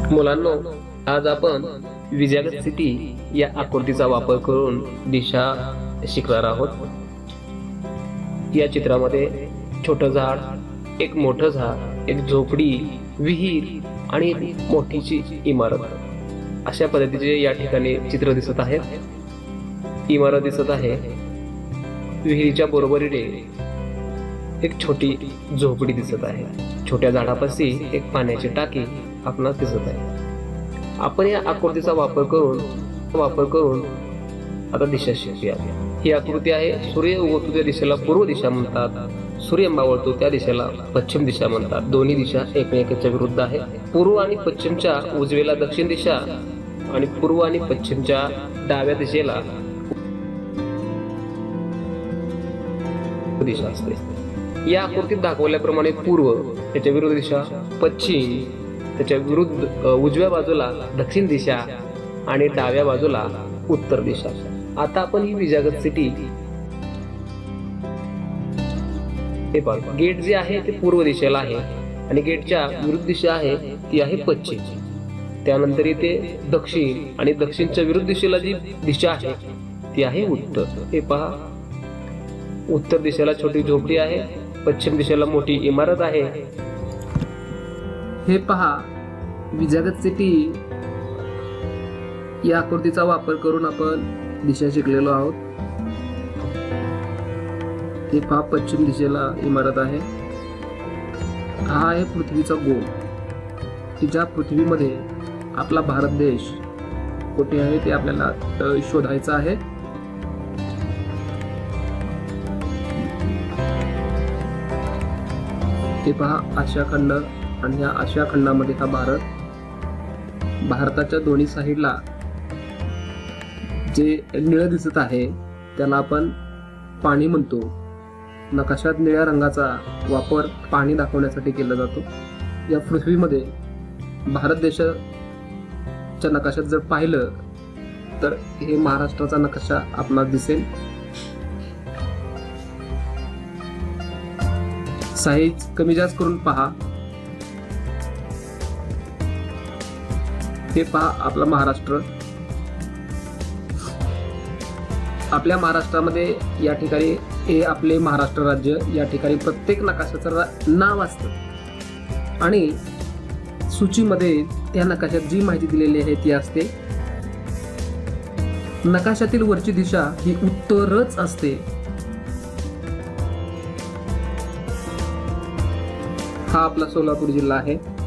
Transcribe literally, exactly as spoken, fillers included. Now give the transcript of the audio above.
मुलांनो, आज आपण विजयगत सिटी या आकृतीचा वापर करून दिशा शिकणार आहोत। या चित्रामध्ये छोटं झाड, एक मोठं झाड, एक झोपडी, विहीर आणि एक मोठीची इमारत अशा पद्धतीचे या ठिकाणी चित्र दिसत आहेत। इमारत दिसत आहे, विहिरीच्या बरोबरीने एक छोटी झोपडी दिसत आहे। छोट्या झाडापाशी एक पाण्याची टाकी आपणास दिसत आहे। आपण या आकृतीचा वापर करून वापर करून आता दिशा शिकूया। ही आकृती आहे, सूर्य उगवतो त्या दिशेला पूर्व दिशा म्हणतात, सूर्य मावळतो त्या दिशेला पश्चिम दिशा म्हणतात। दोन्ही दिशा एकमेकांच्या विरुद्ध आहेत। पूर्व आणि पश्चिमच्या उजवेला दक्षिण दिशा आणि पूर्व आणि पश्चिमच्या डाव्या दिशेला दिशा असते। या आकृतीत दाखवल्याप्रमाणे पूर्व त्याच्या विरुद्ध दिशा, पश्चिम त्याच्या विरुद्ध उजव्या बाजूला दक्षिण दिशा आणि डाव्या बाजूला उत्तर दिशा। आता आपण ही विजयगत सिटी हे पाहू। गेट जे आहे ते पूर्व दिशेला आहे आणि गेटच्या विरुद्ध दिशा आहे ती आहे पश्चिम। त्यानंतर इथे दक्षिण आणि दक्षिणच्या विरुद्ध दिशेला जी दिशा आहे ती आहे उत्तर। हे पहा, उत्तर दिशेला छोटी झोपडी आहे, पश्चिम दिशेला मोठी इमारत आहे। हे पहा, विजयगत सिटी या आकृतीचा वापर करून आपण दिशा शिकलेलो आहोत। हे पहा, पश्चिम दिशेला इमारत आहे। हा आहे पृथ्वीचा गोल, की ज्या पृथ्वीमध्ये आपला भारत देश कुठे आहे ते आपल्याला शोधायचं आहे। हे पहा, आशिया खंड आणि या आशिया खंडामध्ये हा भारत, भारताच्या दोन्ही साईडला जे निळं दिसत आहे त्याला आपण पाणी म्हणतो। नकाशात निळ्या रंगाचा वापर पाणी दाखवण्यासाठी केला जातो। या पृथ्वीमध्ये भारत देशाच्या नकाशात जर पाहिलं तर हे महाराष्ट्राचा नकाशा आपणास दिसेल। साईज कमी जास्त करून पहा। हे पहा, आपला महाराष्ट्र। आपल्या महाराष्ट्रामध्ये या ठिकाणी हे आपले महाराष्ट्र राज्य, या ठिकाणी प्रत्येक नकाशाचं नाव असतं आणि सूचीमध्ये त्या नकाशात जी माहिती दिलेली आहे ती असते। नकाशातील वरची दिशा ही उत्तरच असते। हा आपला सोलापूर जिल्हा आहे।